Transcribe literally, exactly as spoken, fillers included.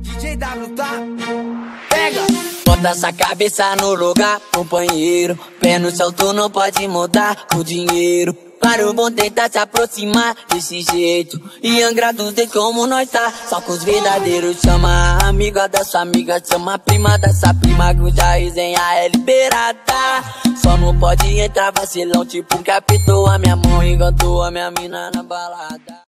D J W, tá? Pega! Bota essa cabeça no lugar, companheiro. Pé no céu, tu não pode mudar o dinheiro. Claro, vão tentar se aproximar desse jeito. E angra dos como nós tá. Só com os verdadeiros. Chama a amiga dessa amiga, chama a prima dessa prima. Que hoje a resenha é liberada. Só não pode entrar vacilão, tipo que apertou a minha mão, enganou a minha mina na balada.